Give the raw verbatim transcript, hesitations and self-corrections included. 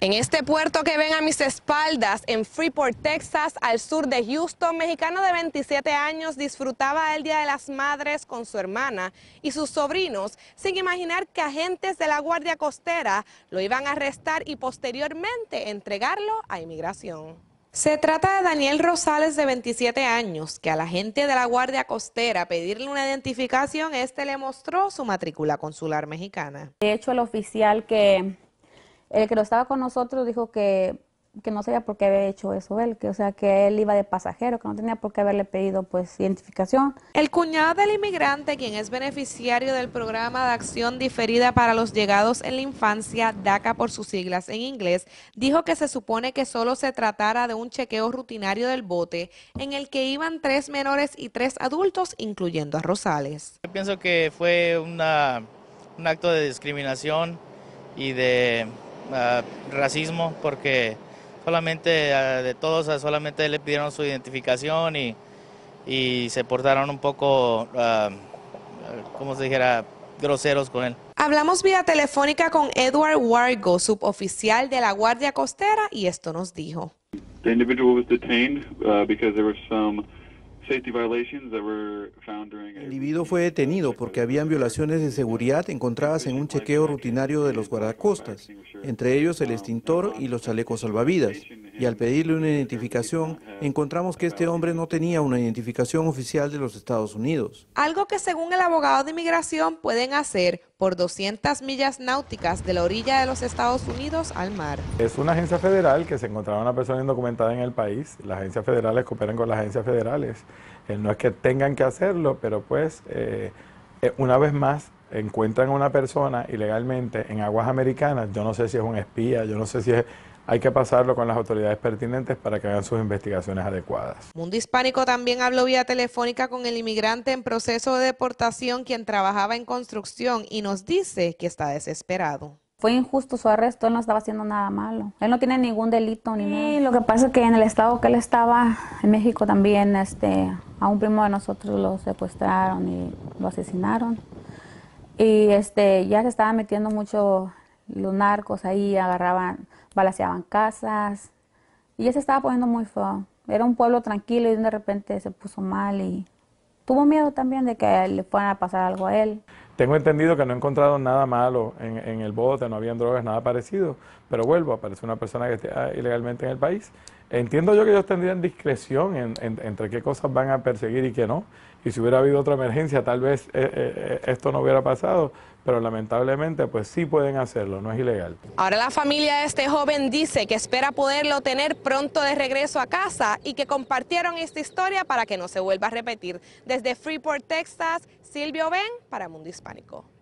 En este puerto que ven a mis espaldas, en Freeport, Texas, al sur de Houston, mexicano de veintisiete años disfrutaba el Día de las Madres con su hermana y sus sobrinos, sin imaginar que agentes de la Guardia Costera lo iban a arrestar y posteriormente entregarlo a inmigración. Se trata de Daniel Rosales, de veintisiete años, que al agente de la Guardia Costera pedirle una identificación, este le mostró su matrícula consular mexicana. De hecho, el oficial que el que lo estaba con nosotros dijo que, que no sabía por qué había hecho eso él, que o sea que él iba de pasajero, que no tenía por qué haberle pedido pues identificación. El cuñado del inmigrante, quien es beneficiario del programa de acción diferida para los llegados en la infancia, DACA por sus siglas en inglés, dijo que se supone que solo se tratara de un chequeo rutinario del bote en el que iban tres menores y tres adultos, incluyendo a Rosales. Yo pienso que fue una, un acto de discriminación y de uh, racismo, porque solamente uh, de todos uh, solamente le pidieron su identificación y, y se portaron un poco, uh, como se dijera, groseros con él. Hablamos vía telefónica con Edward Wargo, suboficial de la Guardia Costera, y esto nos dijo. The individual was detained uh, because there were some safety violations that were found during. El individuo fue detenido porque habían violaciones de seguridad encontradas en un chequeo rutinario de los guardacostas, entre ellos el extintor y los chalecos salvavidas. Y al pedirle una identificación, encontramos que este hombre no tenía una identificación oficial de los Estados Unidos. Algo que según el abogado de inmigración pueden hacer por doscientas millas náuticas de la orilla de los Estados Unidos al mar. Es una agencia federal que se encontraba una persona indocumentada en el país. Las agencias federales cooperan con las agencias federales. Eh, no es que tengan que hacerlo, pero pues eh, una vez más encuentran a una persona ilegalmente en aguas americanas. Yo no sé si es un espía, yo no sé si es... Hay que pasarlo con las autoridades pertinentes para que hagan sus investigaciones adecuadas. Mundo Hispánico también habló vía telefónica con el inmigrante en proceso de deportación, quien trabajaba en construcción, y nos dice que está desesperado. Fue injusto su arresto, él no estaba haciendo nada malo. Él no tiene ningún delito ni nada. Y lo que pasa es que en el estado que él estaba, en México también, este, a un primo de nosotros lo secuestraron y lo asesinaron. Y este, ya se estaban metiendo mucho los narcos ahí, agarraban, balaceaban casas. Y ya se estaba poniendo muy feo. Era un pueblo tranquilo y de repente se puso mal y tuvo miedo también de que le fuera a pasar algo a él. Tengo entendido que no he encontrado nada malo en, en el bote, no habían drogas, nada parecido, pero vuelvo, aparece una persona que esté ilegalmente en el país. Entiendo yo que ellos tendrían discreción en, en, entre qué cosas van a perseguir y qué no, y si hubiera habido otra emergencia tal vez eh, eh, esto no hubiera pasado, pero lamentablemente pues sí pueden hacerlo, no es ilegal. Ahora la familia de este joven dice que espera poderlo tener pronto de regreso a casa y que compartieron esta historia para que no se vuelva a repetir. Desde Freeport, Texas, Silvio Ben para Mundo Hispánico.